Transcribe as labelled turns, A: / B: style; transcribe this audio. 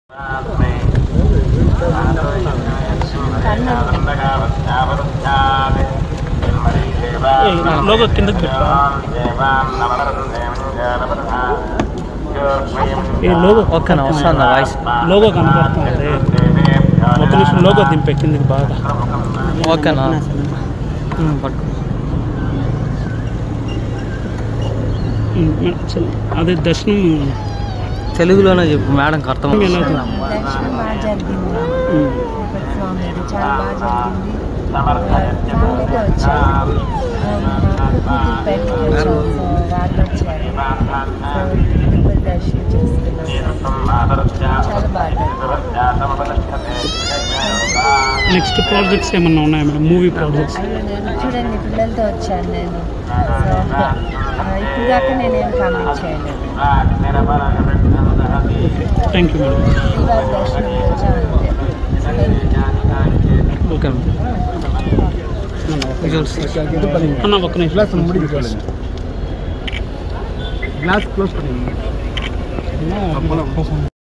A: logo కిందకి logo ఓకేనా వస్తుందా వాయిస్ లోగో కనపడుతుంది మొత్తం నిమిషం లోగో దింపే కిందకి బాగా ఓకేనా అదే దర్శనం తెలుగులోనే చెప్పు మేడంకి అర్థం నెక్స్ట్ ప్రాజెక్ట్స్ ఏమన్నా ఉన్నాయా మేడం మూవీ ప్రాజెక్ట్స్
B: చూడండి పిల్లలతో వచ్చాను నేను ఇప్పుడు దాకా నేనేం కామెంట్ చేయలేదు
A: థ్యాంక్ యూ మేడం
B: దర్శనం వచ్చాను
A: ఓకే అన్న ఒక నిమిషం గ్లాస్ క్లోజ్